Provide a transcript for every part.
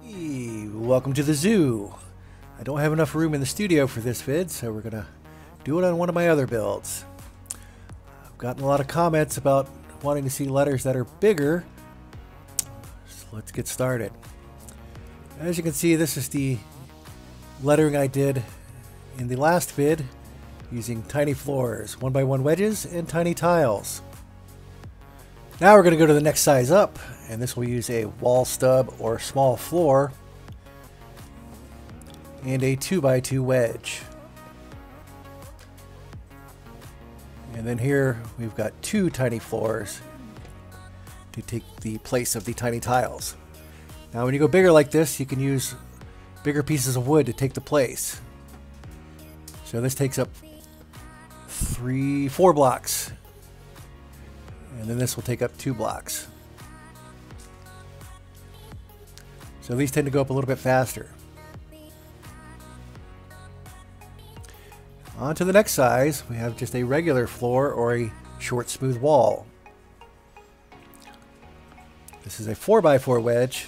Welcome to the zoo. I don't have enough room in the studio for this vid, so we're gonna do it on one of my other builds. I've gotten a lot of comments about wanting to see letters that are bigger, so let's get started. As you can see, this is the lettering I did in the last vid using tiny floors, 1x1 wedges, and tiny tiles. Now we're going to go to the next size up, and this will use a wall stub or small floor and a 2x2 wedge. And then here we've got two tiny floors to take the place of the tiny tiles. Now when you go bigger like this, you can use bigger pieces of wood to take the place. So this takes up 4 blocks. And then this will take up 2 blocks. So these tend to go up a little bit faster. On to the next size, we have just a regular floor or a short smooth wall. This is a 4x4 wedge.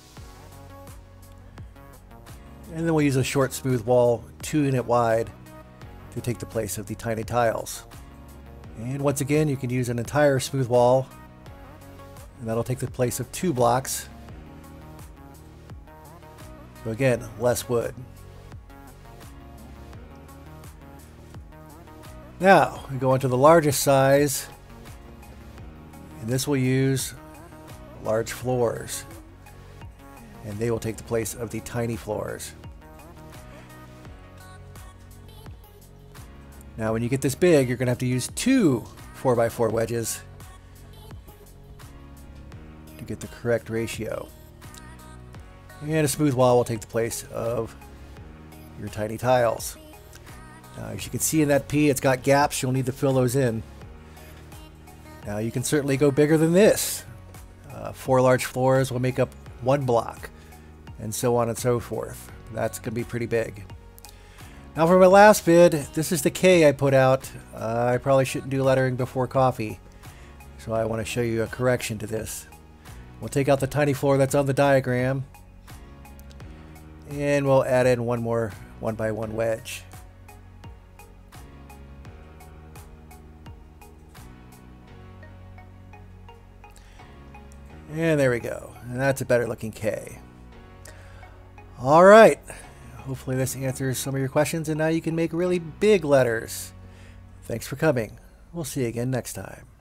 And then we'll use a short smooth wall, 2 unit wide, to take the place of the tiny tiles. And once again, you can use an entire smooth wall, and that'll take the place of 2 blocks. So again, less wood. Now, we go into the largest size, and this will use large floors, and they will take the place of the tiny floors. Now when you get this big, you're going to have to use 2 4x4 wedges to get the correct ratio. And a smooth wall will take the place of your tiny tiles. Now as you can see in that P, it's got gaps. You'll need to fill those in. Now you can certainly go bigger than this. 4 large floors will make up 1 block, and so on and so forth. That's going to be pretty big. Now for my last vid, this is the K I put out. I probably shouldn't do lettering before coffee, so I want to show you a correction to this. We'll take out the tiny floor that's on the diagram, and we'll add in one more 1x1 wedge. And there we go. And that's a better looking K. All right. Hopefully this answers some of your questions, and now you can make really big letters. Thanks for coming. We'll see you again next time.